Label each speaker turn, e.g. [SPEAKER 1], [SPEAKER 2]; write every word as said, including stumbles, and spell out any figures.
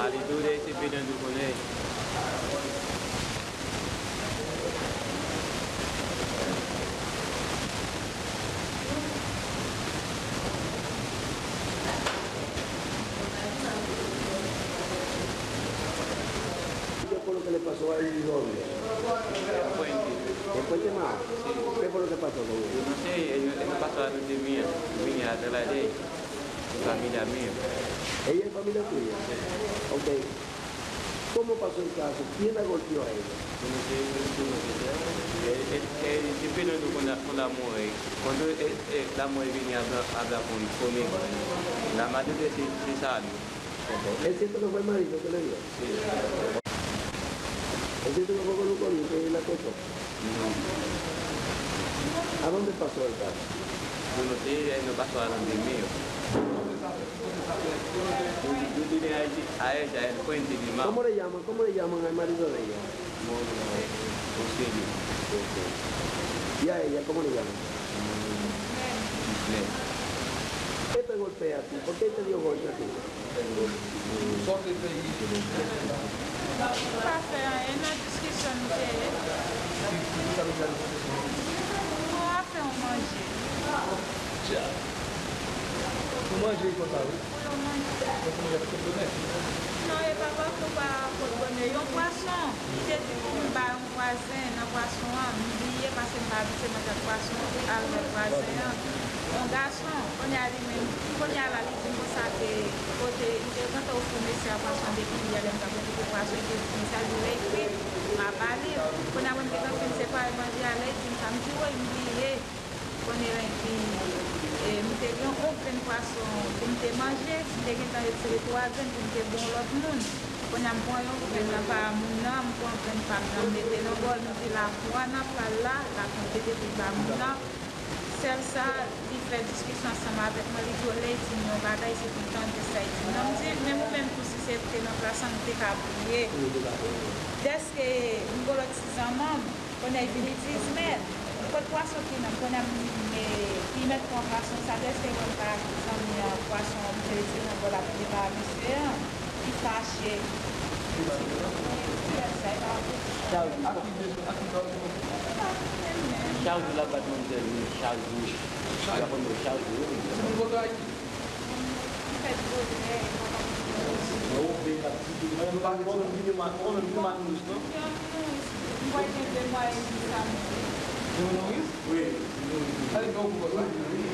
[SPEAKER 1] Ali do esse pedindo do coné.
[SPEAKER 2] ¿Qué fue lo que le pasó a él y doble?
[SPEAKER 1] El puente.
[SPEAKER 2] ¿El puente más?
[SPEAKER 1] Sí.
[SPEAKER 2] ¿Qué fue lo que pasó con él?
[SPEAKER 1] No sé, él, él no pasó a donde mía, venía de la ley, familia mía.
[SPEAKER 2] ¿Ella es familia tuya?
[SPEAKER 1] Sí.
[SPEAKER 2] Ok. ¿Cómo pasó el caso? ¿Quién la golpeó a ella?
[SPEAKER 1] Yo no sé, yo no sé lo que sea. Él, él, él se peleando con la, con la mujer. Cuando él, él, la mujer venía a hablar, a hablar con, conmigo, la madre se, se salió.
[SPEAKER 2] ¿Es cierto que fue el marido que le dio?
[SPEAKER 1] Sí.
[SPEAKER 2] ¿Es cierto que fue con Lucas y que él la acosó?
[SPEAKER 1] No.
[SPEAKER 2] ¿A dónde pasó el caso?
[SPEAKER 1] Yo no sé, él no pasó a donde mío. Yo diré a ella, a ella el puente de mamá.
[SPEAKER 2] ¿Cómo le llaman? ¿Cómo le llaman al marido de ella?
[SPEAKER 1] Auxilio.
[SPEAKER 2] ¿Y a ella cómo le llaman? ¿Qué te golpea a ti? ¿Por qué te dio golpe a ti?
[SPEAKER 3] Parfait, et notre discussion c'est on va faire manger.
[SPEAKER 4] Vous mangez quoi ça?
[SPEAKER 3] On mange. Non, il va pas faut pas pour donner un poisson. C'est un bar un voisin, un poisson, oublié parce que pas c'est notre poisson avec voisin. Un garçon, on y a lui même, on y a la liste pour ça que côté quand on fume c'est un poisson de qui il y a les poisson qui ça lui écrit m'a parlé. On a même quelqu'un qui sait pas manger à l'aide, il me dit ouais, oublié. On est qui et nous t'avions aucun poisson pour nous manger, nous t'avions dans les trois ans pour nous bon l'autre monde. On a bon on prend pas mon nom, on prend pas nous mettre dans bol, nous dit la foi n'a pas là, la quantité de pas mon nom. C'est ça, il fait discussion ensemble avec moi, il dit les dit non bagaille c'est tout le temps que ça dit. Non dit même même pour si c'est dans place on t'est capable. Dès que nous volons six ans on a venu dix mètres. Quel poisson qui n'a pas qui met en poisson, ça laisse que par exemple un poisson qui est dit on va la préparer monsieur, il fâché.
[SPEAKER 1] Charles de la bâtiment de Charles Rouge. Charles Rouge. Charles Rouge.
[SPEAKER 4] Você não botou aqui? Não ouvi a tudo, mas não vai quando vinha uma onda, vinha uma luz, não?
[SPEAKER 3] Vai ter mais
[SPEAKER 4] Não, não isso?
[SPEAKER 1] Oui.
[SPEAKER 4] Allez, go, go, go.